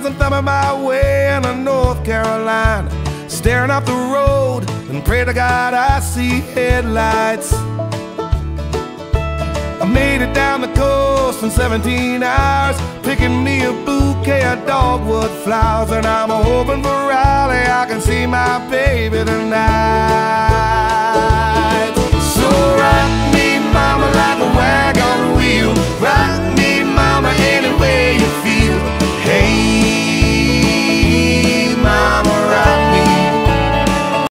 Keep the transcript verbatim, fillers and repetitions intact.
lines and thumbing my way into North Carolina, staring up the road and pray to God I see headlights. I made it down the coast in seventeen hours, picking me a bouquet of dogwood flowers, and I'm hoping for Raleigh I can see my baby tonight.